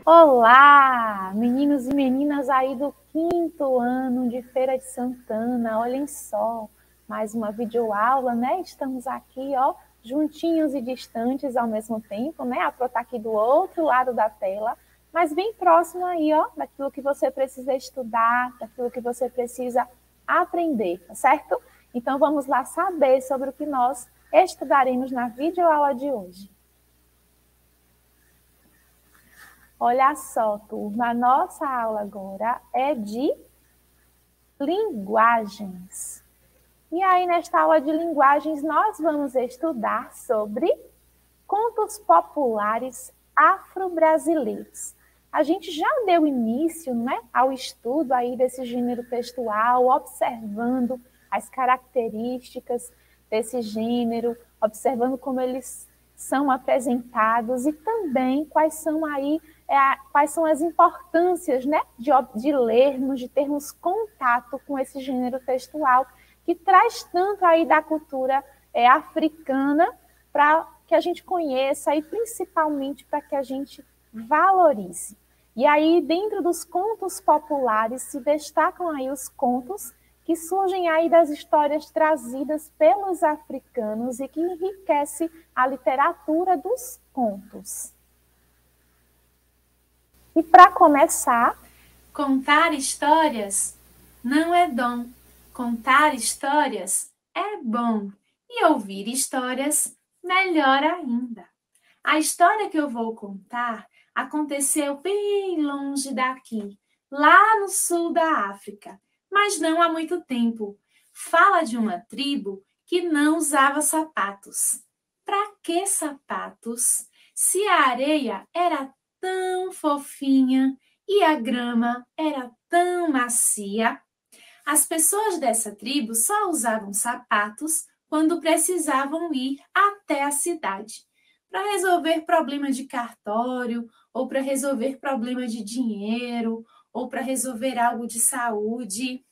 Olá, meninos e meninas aí do 5º ano de Feira de Santana, olhem só, mais uma videoaula, né? Estamos aqui, ó, juntinhos e distantes ao mesmo tempo, né? A Pro tá aqui do outro lado da tela, mas bem próximo aí, ó, daquilo que você precisa estudar, daquilo que você precisa aprender, tá certo? Então vamos lá saber sobre o que nós estudaremos na videoaula de hoje. Olha só, turma, a nossa aula agora é de linguagens. E aí, nesta aula de linguagens, nós vamos estudar sobre contos populares afro-brasileiros. A gente já deu início, né, ao estudo aí desse gênero textual, observando as características desse gênero, observando como eles são apresentados e também quais são as importâncias, né, de lermos, de termos contato com esse gênero textual que traz tanto aí da cultura africana para que a gente conheça e principalmente para que a gente valorize. E aí, dentro dos contos populares, se destacam aí os contos que surgem aí das histórias trazidas pelos africanos e que enriquece a literatura dos contos. E para começar, contar histórias não é dom. Contar histórias é bom. E ouvir histórias, melhor ainda. A história que eu vou contar aconteceu bem longe daqui, lá no sul da África, mas não há muito tempo. Fala de uma tribo que não usava sapatos. Para que sapatos? Se a areia era tão fofinha e a grama era tão macia. As pessoas dessa tribo só usavam sapatos quando precisavam ir até a cidade para resolver problema de cartório, ou para resolver problema de dinheiro, ou para resolver algo de saúde.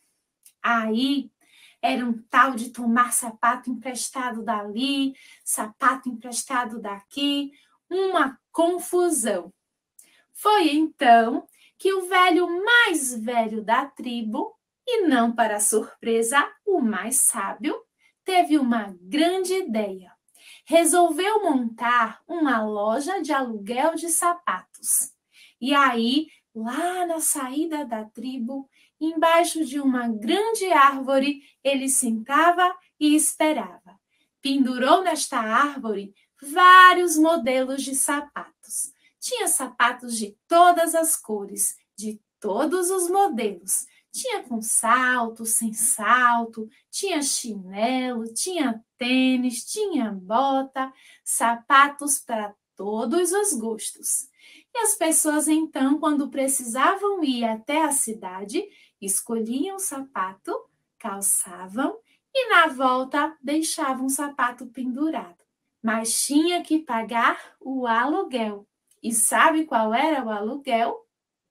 Aí era um tal de tomar sapato emprestado dali, sapato emprestado daqui, uma confusão. Foi então que o velho mais velho da tribo, e não para surpresa, o mais sábio, teve uma grande ideia. Resolveu montar uma loja de aluguel de sapatos. E aí, lá na saída da tribo, embaixo de uma grande árvore, ele sentava e esperava. Pendurou nesta árvore vários modelos de sapatos. Tinha sapatos de todas as cores, de todos os modelos. Tinha com salto, sem salto, tinha chinelo, tinha tênis, tinha bota, sapatos para todos os gostos. E as pessoas, então, quando precisavam ir até a cidade, escolhiam o sapato, calçavam e, na volta, deixavam o sapato pendurado. Mas tinha que pagar o aluguel. E sabe qual era o aluguel?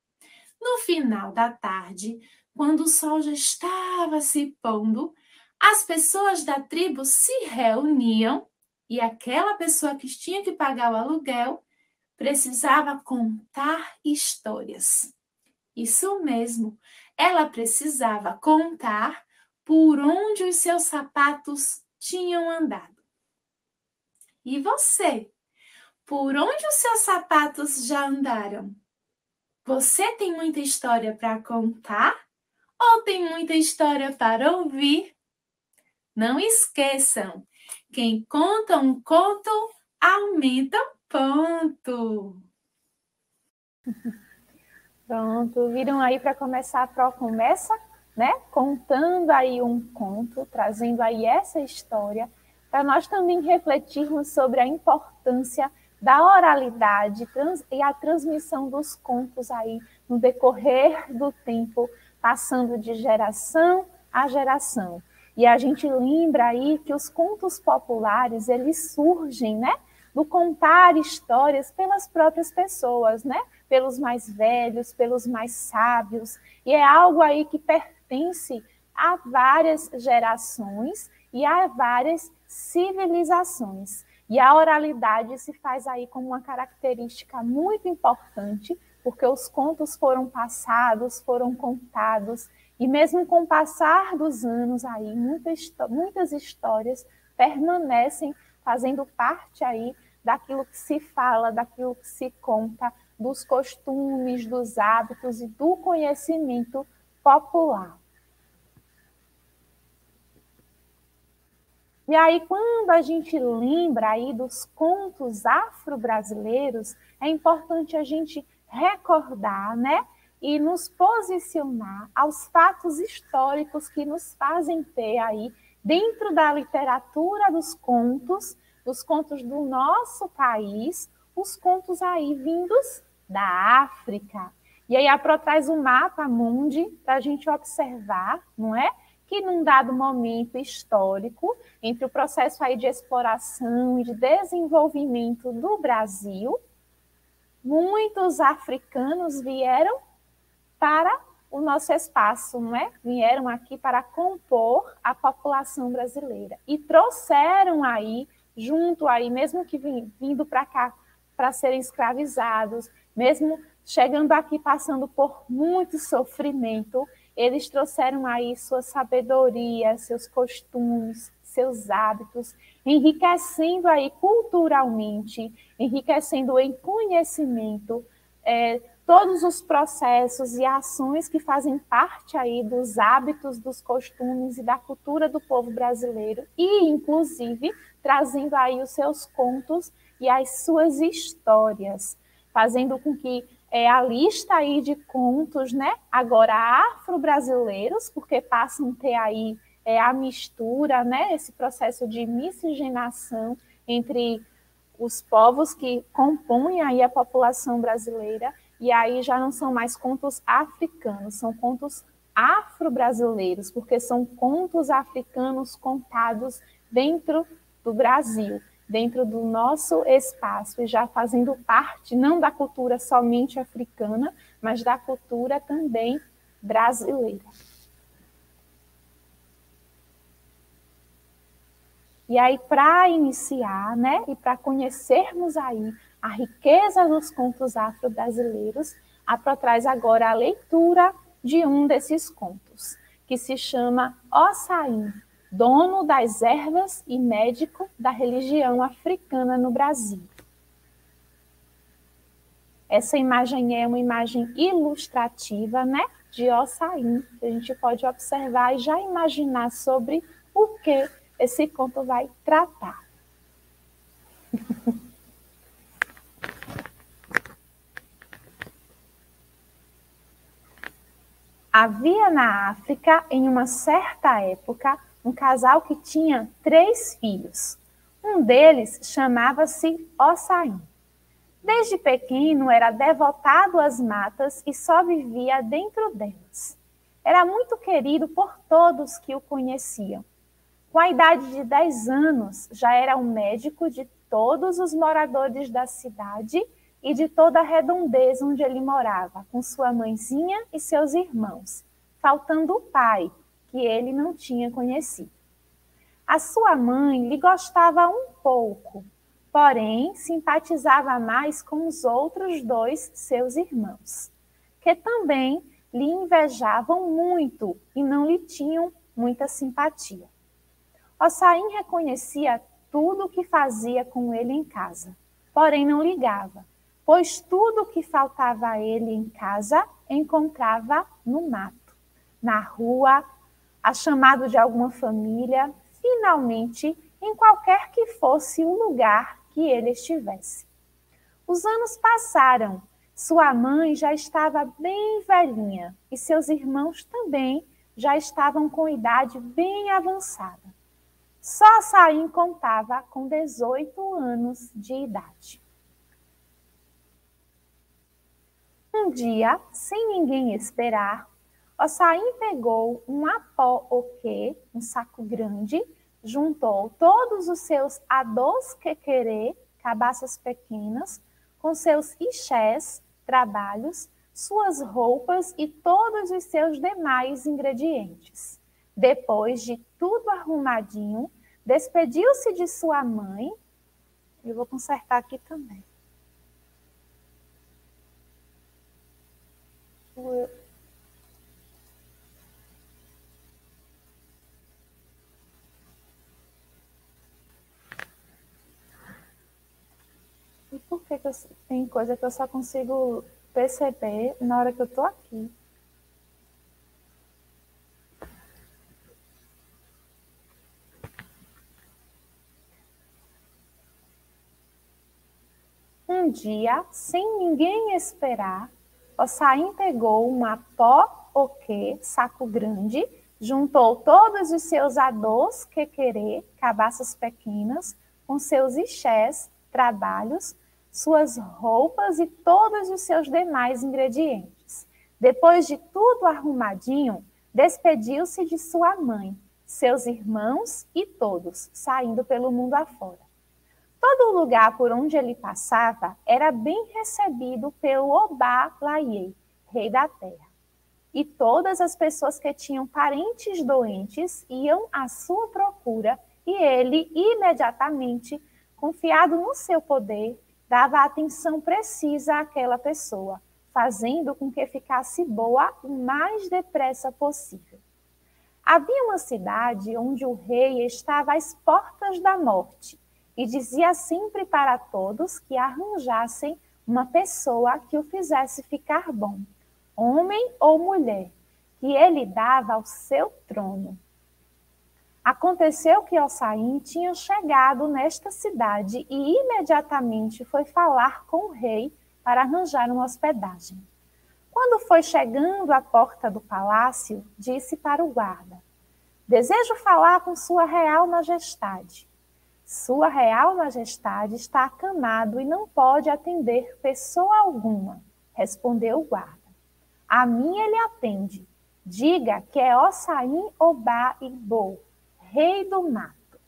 No final da tarde, quando o sol já estava se pondo, as pessoas da tribo se reuniam e aquela pessoa que tinha que pagar o aluguel precisava contar histórias. Isso mesmo, ela precisava contar por onde os seus sapatos tinham andado. E você? Por onde os seus sapatos já andaram? Você tem muita história para contar ou tem muita história para ouvir? Não esqueçam, quem conta um conto, aumenta um ponto. pronto, viram aí para começar a Pro começa, né? Contando aí um conto, trazendo aí essa história, para nós também refletirmos sobre a importância da oralidade e a transmissão dos contos aí no decorrer do tempo, passando de geração a geração. E a gente lembra aí que os contos populares, eles surgem, né, do contar histórias pelas próprias pessoas, né, pelos mais velhos, pelos mais sábios, e é algo aí que pertence a várias gerações e a várias civilizações. E a oralidade se faz aí como uma característica muito importante, porque os contos foram passados, foram contados, e mesmo com o passar dos anos aí, muitas histórias permanecem fazendo parte aí daquilo que se fala, daquilo que se conta, dos costumes, dos hábitos e do conhecimento popular. E aí, quando a gente lembra aí dos contos afro-brasileiros, é importante a gente recordar, né? E nos posicionar aos fatos históricos que nos fazem ter aí, dentro da literatura dos contos do nosso país, os contos aí vindos da África. E aí a Pro traz um mapa mundi para a gente observar, não é? Que num dado momento histórico, entre o processo aí de exploração e de desenvolvimento do Brasil, muitos africanos vieram para o nosso espaço, não é? Vieram aqui para compor a população brasileira e trouxeram aí, junto aí, mesmo que vindo para cá para serem escravizados, mesmo chegando aqui passando por muito sofrimento, eles trouxeram aí sua sabedoria, seus costumes, seus hábitos, enriquecendo aí culturalmente, enriquecendo em conhecimento, todos os processos e ações que fazem parte aí dos hábitos, dos costumes e da cultura do povo brasileiro e, inclusive, trazendo aí os seus contos e as suas histórias, fazendo com que a lista aí de contos, né, agora afro-brasileiros, porque passam a ter aí a mistura, né, esse processo de miscigenação entre os povos que compõem aí a população brasileira, e aí já não são mais contos africanos, são contos afro-brasileiros, porque são contos africanos contados dentro do Brasil, dentro do nosso espaço, e já fazendo parte não da cultura somente africana, mas da cultura também brasileira. E aí, para iniciar, né, e para conhecermos aí a riqueza dos contos afro-brasileiros, a Pro traz agora a leitura de um desses contos, que se chama Ossain, dono das ervas e médico da religião africana no Brasil. Essa imagem é uma imagem ilustrativa, né, de Ossain, que a gente pode observar e já imaginar sobre o que esse conto vai tratar. Havia na África, em uma certa época, um casal que tinha 3 filhos. Um deles chamava-se Ossain. Desde pequeno era devotado às matas e só vivia dentro delas. Era muito querido por todos que o conheciam. Com a idade de 10 anos, já era um médico de todos os moradores da cidade e de toda a redondeza onde ele morava, com sua mãezinha e seus irmãos, faltando o pai, que ele não tinha conhecido. A sua mãe lhe gostava um pouco, porém simpatizava mais com os outros 2 seus irmãos, que também lhe invejavam muito e não lhe tinham muita simpatia. Ossain reconhecia tudo o que fazia com ele em casa, porém não ligava, pois tudo o que faltava a ele em casa encontrava no mato, na rua, a chamado de alguma família, finalmente, em qualquer que fosse o lugar que ele estivesse. Os anos passaram, sua mãe já estava bem velhinha e seus irmãos também já estavam com idade bem avançada. Só Ossain contava com 18 anos de idade. Um dia, sem ninguém esperar, Ossain pegou um apó-oquê, um saco grande, juntou todos os seus adôs quequerê, cabaças pequenas, com seus ixés, trabalhos, suas roupas e todos os seus demais ingredientes. Depois de tudo arrumadinho, despediu-se de sua mãe. Eu vou consertar aqui também. E por que tem coisa que eu só consigo perceber na hora que eu estou aqui? Um dia, sem ninguém esperar, Ossain pegou uma pó o quê, saco grande, juntou todos os seus adôs, quequerê, cabaças pequenas, com seus ixés, trabalhos, suas roupas e todos os seus demais ingredientes. Depois de tudo arrumadinho, despediu-se de sua mãe, seus irmãos e todos, saindo pelo mundo afora. Todo lugar por onde ele passava era bem recebido pelo Obá-Laie, rei da terra. E todas as pessoas que tinham parentes doentes iam à sua procura e ele, imediatamente, confiado no seu poder, dava a atenção precisa àquela pessoa, fazendo com que ficasse boa o mais depressa possível. Havia uma cidade onde o rei estava às portas da morte, e dizia sempre para todos que arranjassem uma pessoa que o fizesse ficar bom, homem ou mulher, que ele dava ao seu trono. Aconteceu que Ossain tinha chegado nesta cidade e imediatamente foi falar com o rei para arranjar uma hospedagem. Quando foi chegando à porta do palácio, disse para o guarda: "Desejo falar com Sua Real Majestade." "Sua Real Majestade está acamado e não pode atender pessoa alguma", respondeu o guarda. "A mim ele atende. Diga que é Ossain Obá-Ibo, rei do mato."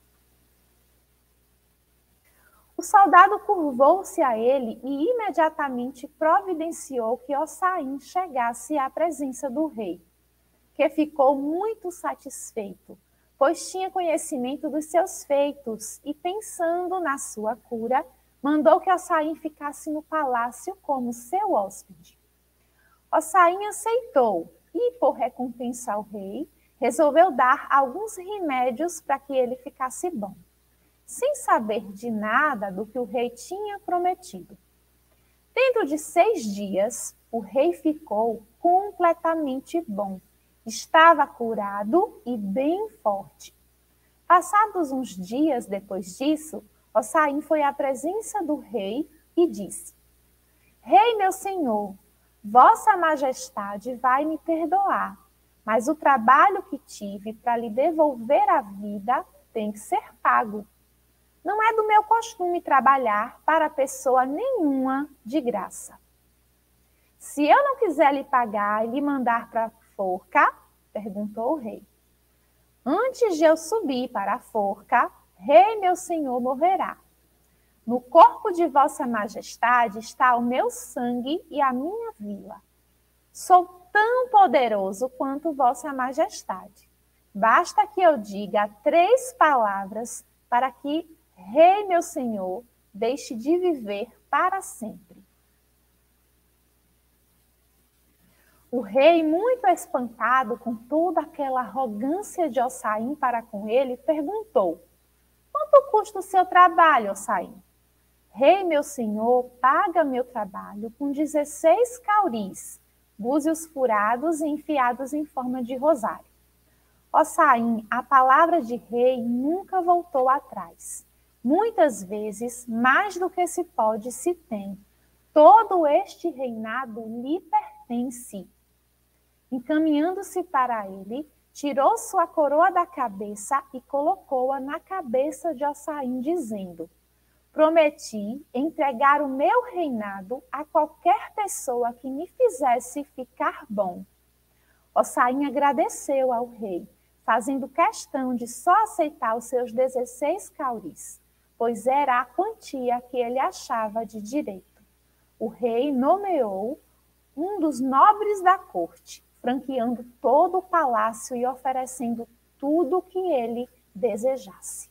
O soldado curvou-se a ele e imediatamente providenciou que Ossain chegasse à presença do rei, que ficou muito satisfeito, pois tinha conhecimento dos seus feitos e, pensando na sua cura, mandou que Ossain ficasse no palácio como seu hóspede. Ossain aceitou e, por recompensa ao rei, resolveu dar alguns remédios para que ele ficasse bom, sem saber de nada do que o rei tinha prometido. Dentro de 6 dias, o rei ficou completamente bom. Estava curado e bem forte. Passados uns dias depois disso, Ossain foi à presença do rei e disse: "Rei, meu senhor, Vossa Majestade vai me perdoar, mas o trabalho que tive para lhe devolver a vida tem que ser pago. Não é do meu costume trabalhar para pessoa nenhuma de graça. Se eu não quiser lhe pagar e lhe mandar para a forca?" perguntou o rei. "Antes de eu subir para a forca, rei meu senhor morrerá. No corpo de Vossa Majestade está o meu sangue e a minha vila. Sou tão poderoso quanto Vossa Majestade. Basta que eu diga 3 palavras para que rei meu senhor deixe de viver para sempre." O rei, muito espantado com toda aquela arrogância de Ossain para com ele, perguntou: "Quanto custa o seu trabalho, Ossain?" "Rei, meu senhor, paga meu trabalho com 16 cauris, búzios furados e enfiados em forma de rosário." Ossain, a palavra de rei nunca voltou atrás. Muitas vezes, mais do que se pode, se tem. Todo este reinado lhe pertence. Encaminhando-se para ele, tirou sua coroa da cabeça e colocou-a na cabeça de Ossain, dizendo: "Prometi entregar o meu reinado a qualquer pessoa que me fizesse ficar bom." Ossain agradeceu ao rei, fazendo questão de só aceitar os seus 16 cauris, pois era a quantia que ele achava de direito. O rei nomeou um dos nobres da corte, franqueando todo o palácio e oferecendo tudo o que ele desejasse.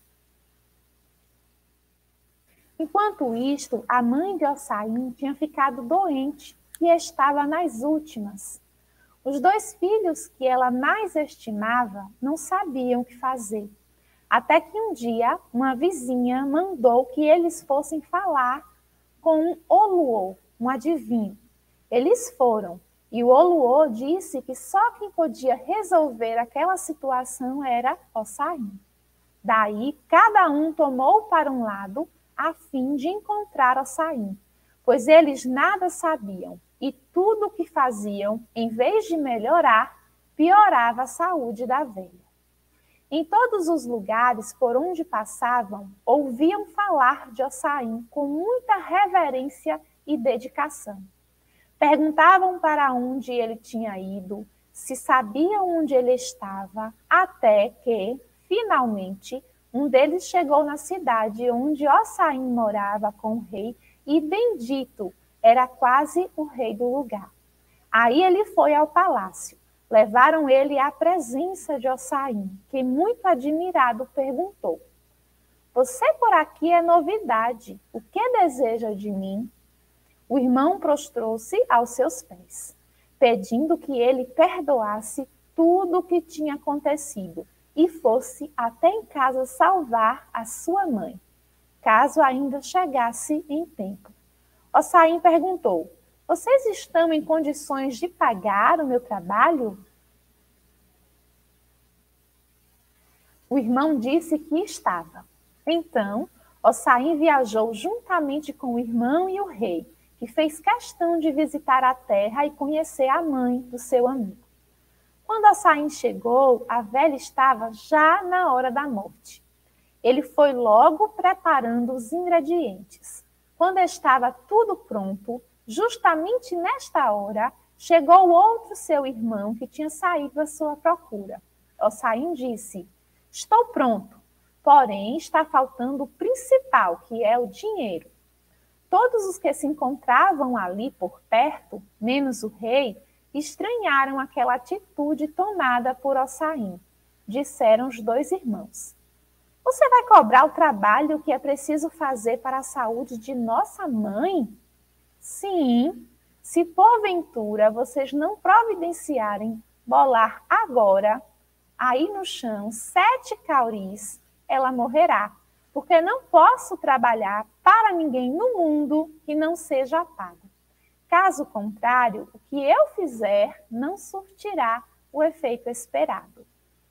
Enquanto isto, a mãe de Ossain tinha ficado doente e estava nas últimas. Os 2 filhos que ela mais estimava não sabiam o que fazer. Até que um dia, uma vizinha mandou que eles fossem falar com um Oluo, um adivinho. Eles foram, e o Oluo disse que só quem podia resolver aquela situação era Ossain. Daí, cada um tomou para um lado, a fim de encontrar Ossain, pois eles nada sabiam, e tudo o que faziam, em vez de melhorar, piorava a saúde da velha. Em todos os lugares por onde passavam, ouviam falar de Ossain com muita reverência e dedicação. Perguntavam para onde ele tinha ido, se sabiam onde ele estava, até que, finalmente, um deles chegou na cidade onde Ossain morava com o rei e, bendito, era quase o rei do lugar. Aí ele foi ao palácio. Levaram ele à presença de Ossain, que, muito admirado, perguntou: "Você por aqui é novidade. O que deseja de mim?" O irmão prostrou-se aos seus pés, pedindo que ele perdoasse tudo o que tinha acontecido e fosse até em casa salvar a sua mãe, caso ainda chegasse em tempo. Ossain perguntou: "Vocês estão em condições de pagar o meu trabalho?" O irmão disse que estava. Então, Ossain viajou juntamente com o irmão e o rei, que fez questão de visitar a terra e conhecer a mãe do seu amigo. Quando Ossain chegou, a velha estava já na hora da morte. Ele foi logo preparando os ingredientes. Quando estava tudo pronto, justamente nesta hora, chegou outro seu irmão que tinha saído à sua procura. Ossain disse: "Estou pronto, porém está faltando o principal, que é o dinheiro." Todos os que se encontravam ali por perto, menos o rei, estranharam aquela atitude tomada por Ossain. Disseram os 2 irmãos: "Você vai cobrar o trabalho que é preciso fazer para a saúde de nossa mãe?" "Sim, se porventura vocês não providenciarem bolar agora, aí no chão, 7 cauris, ela morrerá, porque não posso trabalhar para ninguém no mundo que não seja pago. Caso contrário, o que eu fizer não surtirá o efeito esperado."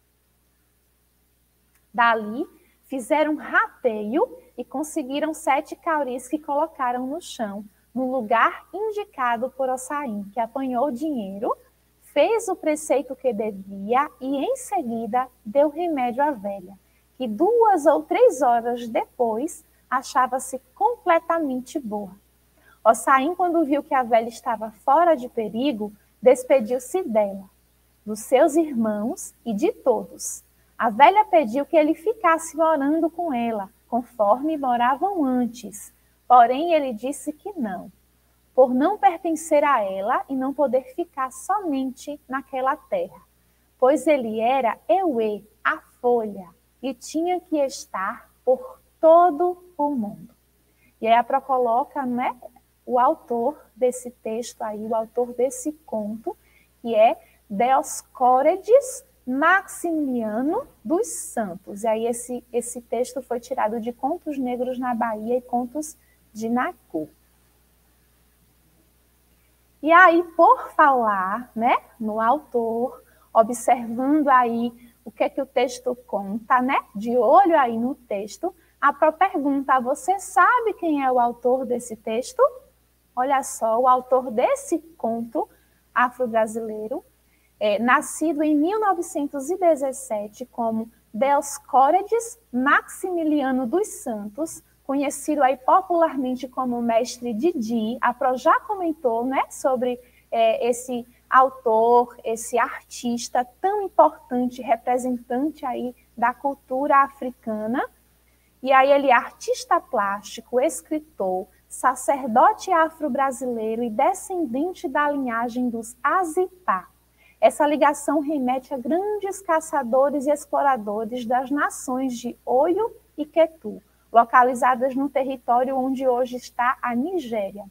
Dali, fizeram um rateio e conseguiram 7 cauris que colocaram no chão, no lugar indicado por Ossain, que apanhou o dinheiro, fez o preceito que devia e, em seguida, deu remédio à velha, que 2 ou 3 horas depois achava-se completamente boa. Ossain, quando viu que a velha estava fora de perigo, despediu-se dela, dos seus irmãos e de todos. A velha pediu que ele ficasse morando com ela, conforme moravam antes. Porém, ele disse que não, por não pertencer a ela e não poder ficar somente naquela terra, pois ele era Euê, a folha, e tinha que estar por todo o mundo. E aí a Pro coloca, né, o autor desse texto aí, o autor desse conto, que é Dioscórides Maximiano dos Santos. E aí esse texto foi tirado de Contos Negros na Bahia e Contos de Nacu. E aí, por falar, né, no autor, observando aí o que é que o texto conta, né, de olho aí no texto, a Pro pergunta: você sabe quem é o autor desse texto? Olha só, o autor desse conto afro-brasileiro, nascido em 1917 como Dioscórides Maximiliano dos Santos, conhecido aí popularmente como Mestre Didi. A Pro já comentou, né, sobre esse autor, esse artista tão importante, representante aí da cultura africana. E aí ele é artista plástico, escritor, sacerdote afro-brasileiro e descendente da linhagem dos Azipá. Essa ligação remete a grandes caçadores e exploradores das nações de Oyo e Ketu, localizadas no território onde hoje está a Nigéria.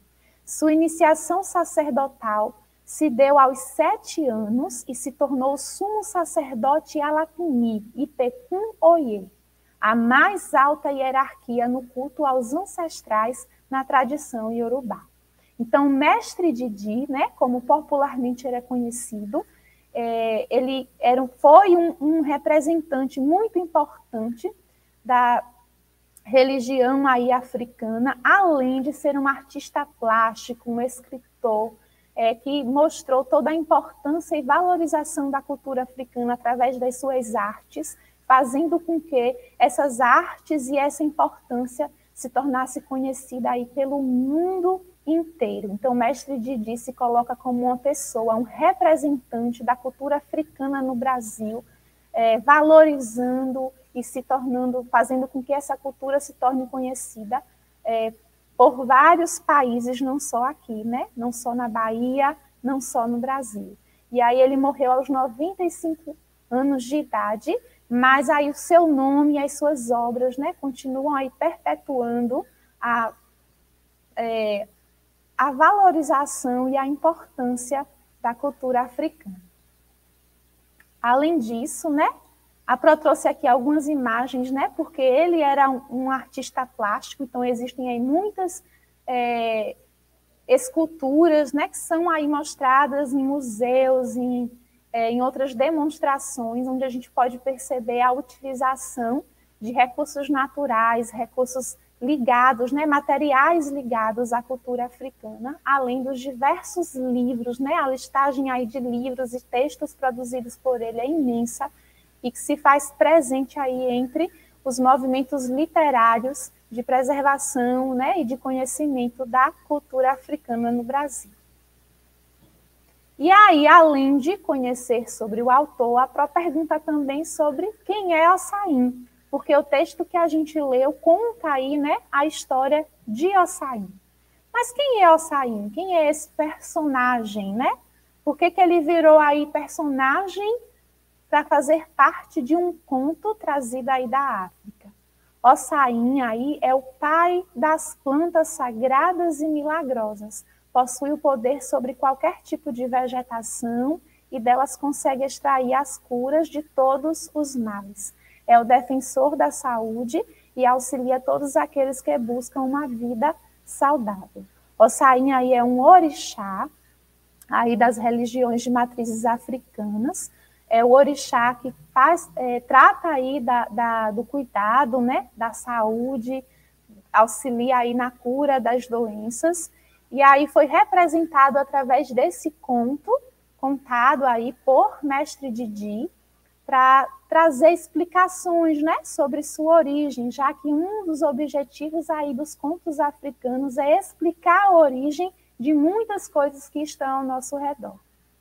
Sua iniciação sacerdotal se deu aos 7 anos e se tornou sumo sacerdote Alapini, Ipekun Oye, a mais alta hierarquia no culto aos ancestrais na tradição iorubá. Então, Mestre Didi, né, como popularmente ele é conhecido, ele foi um representante muito importante da religião aí africana, além de ser um artista plástico, um escritor, que mostrou toda a importância e valorização da cultura africana através das suas artes, fazendo com que essas artes e essa importância se tornasse conhecida aí pelo mundo inteiro. Então, o Mestre Didi se coloca como uma pessoa, um representante da cultura africana no Brasil, valorizando e se tornando, fazendo com que essa cultura se torne conhecida por vários países, não só aqui, né? Não só na Bahia, não só no Brasil. E aí ele morreu aos 95 anos de idade, mas aí o seu nome e as suas obras, né, continuam aí perpetuando a valorização e a importância da cultura africana. Além disso, né, a Pro trouxe aqui algumas imagens, né, porque ele era um artista plástico, então existem aí muitas esculturas, né, que são aí mostradas em museus, em outras demonstrações, onde a gente pode perceber a utilização de recursos naturais, recursos ligados, né, materiais ligados à cultura africana, além dos diversos livros, né, a listagem aí de livros e textos produzidos por ele é imensa e que se faz presente aí entre os movimentos literários de preservação, né, e de conhecimento da cultura africana no Brasil. E aí, além de conhecer sobre o autor, a Pro pergunta também sobre quem é Ossain, porque o texto que a gente leu conta aí, né, a história de Ossain. Mas quem é Ossain? Quem é esse personagem, né? Por que ele virou aí personagem para fazer parte de um conto trazido aí da África? Ossain aí é o pai das plantas sagradas e milagrosas. Possui o poder sobre qualquer tipo de vegetação e delas consegue extrair as curas de todos os males. É o defensor da saúde e auxilia todos aqueles que buscam uma vida saudável. Ossain aí é um orixá aí das religiões de matrizes africanas. É o orixá que trata aí do cuidado, né, da saúde, auxilia aí na cura das doenças. E aí foi representado através desse conto, contado aí por Mestre Didi, para trazer explicações, né, sobre sua origem, já que um dos objetivos aí dos contos africanos é explicar a origem de muitas coisas que estão ao nosso redor.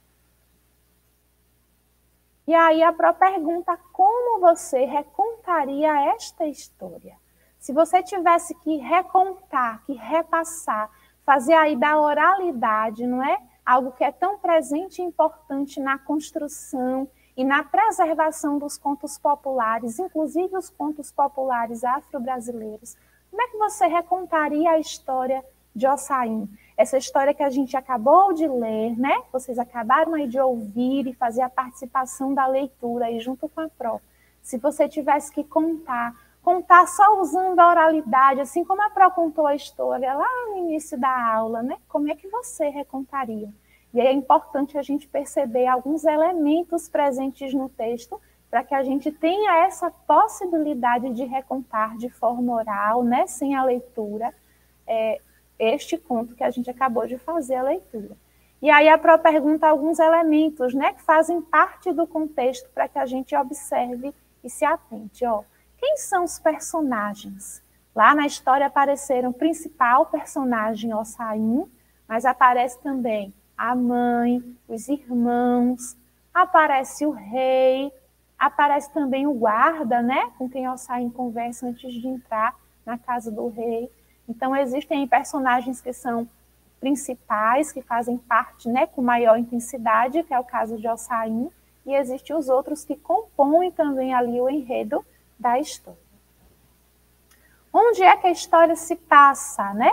E aí a Pro pergunta como você recontaria esta história? Se você tivesse que recontar, que repassar, fazer aí da oralidade, não é? Algo que é tão presente e importante na construção e na preservação dos contos populares, inclusive os contos populares afro-brasileiros. Como é que você recontaria a história de Ossain? Essa história que a gente acabou de ler, né? Vocês acabaram aí de ouvir e fazer a participação da leitura aí junto com a Pro. Se você tivesse que contar só usando a oralidade, assim como a Pro contou a história lá no início da aula, né? Como é que você recontaria? E aí é importante a gente perceber alguns elementos presentes no texto para que a gente tenha essa possibilidade de recontar de forma oral, né? Sem a leitura, este conto que a gente acabou de fazer a leitura. E aí a Pro pergunta alguns elementos, né, que fazem parte do contexto para que a gente observe e se atente. Ó, quem são os personagens? Lá na história apareceram o principal personagem, Ossain, mas aparece também a mãe, os irmãos, aparece o rei, aparece também o guarda, né, com quem Ossain conversa antes de entrar na casa do rei. Então, existem personagens que são principais, que fazem parte, né, com maior intensidade, que é o caso de Ossain, e existem os outros que compõem também ali o enredo da história. Onde é que a história se passa, né?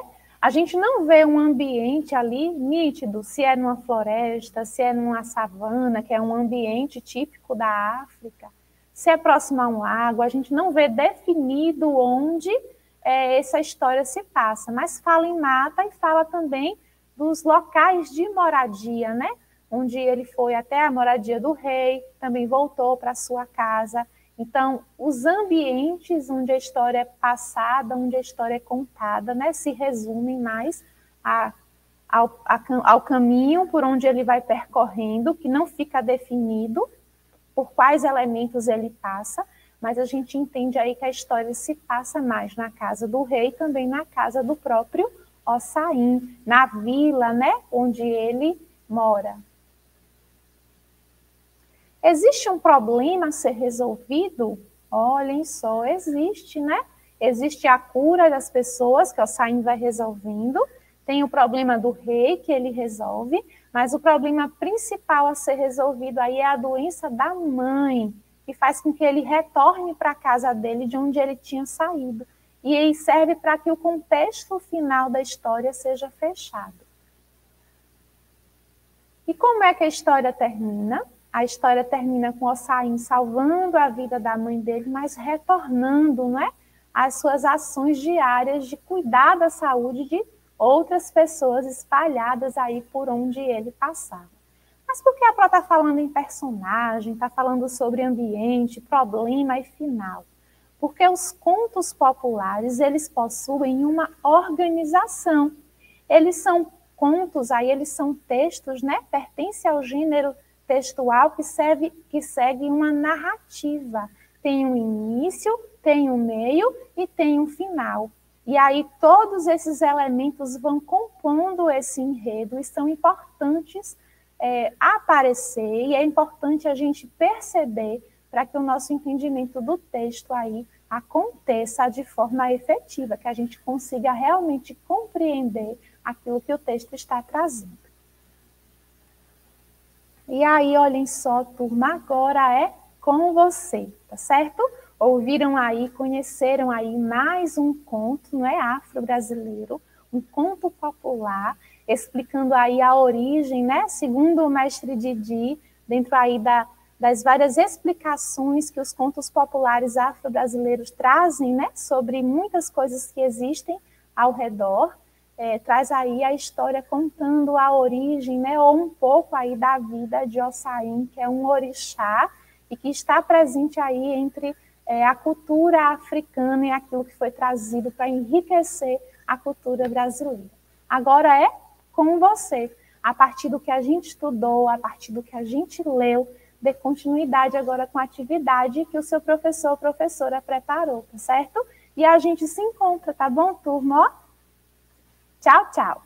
A gente não vê um ambiente ali nítido, se é numa floresta, se é numa savana, que é um ambiente típico da África, se é próximo a um lago, a gente não vê definido onde essa história se passa, mas fala em mata e fala também dos locais de moradia, né? Onde ele foi até a moradia do rei, também voltou para sua casa. Então, os ambientes onde a história é passada, onde a história é contada, né, se resumem mais ao caminho por onde ele vai percorrendo, que não fica definido por quais elementos ele passa, mas a gente entende aí que a história se passa mais na casa do rei, também na casa do próprio Hossain, na vila, né, onde ele mora. Existe um problema a ser resolvido? Olhem só, existe, né? Existe a cura das pessoas, que o Hossain vai resolvendo, tem o problema do rei, que ele resolve, mas o problema principal a ser resolvido aí é a doença da mãe, que faz com que ele retorne para a casa dele, de onde ele tinha saído. E aí serve para que o contexto final da história seja fechado. E como é que a história termina? A história termina com Hossain salvando a vida da mãe dele, mas retornando, né, às suas ações diárias de cuidar da saúde de outras pessoas espalhadas aí por onde ele passava. Mas por que a Pró está falando em personagem, está falando sobre ambiente, problema e final? Porque os contos populares, eles possuem uma organização. Eles são contos, aí eles são textos, né? Pertence ao gênero textual que segue uma narrativa. Tem um início, tem um meio e tem um final. E aí todos esses elementos vão compondo esse enredo e são importantes aparecer, e é importante a gente perceber para que o nosso entendimento do texto aí aconteça de forma efetiva, que a gente consiga realmente compreender aquilo que o texto está trazendo. E aí, olhem só, turma, agora é com você, tá certo? Ouviram aí, conheceram aí mais um conto, não é, afro-brasileiro, um conto popular, explicando aí a origem, né, segundo o mestre Didi, dentro aí das várias explicações que os contos populares afro-brasileiros trazem, né, sobre muitas coisas que existem ao redor, traz aí a história contando a origem, né, ou um pouco aí da vida de Hossain, que é um orixá e que está presente aí entre a cultura africana e aquilo que foi trazido para enriquecer a cultura brasileira. Agora é com você, a partir do que a gente estudou, a partir do que a gente leu, dê continuidade agora com a atividade que o seu professor ou professora preparou, tá certo? E a gente se encontra, tá bom, turma? Tchau, tchau!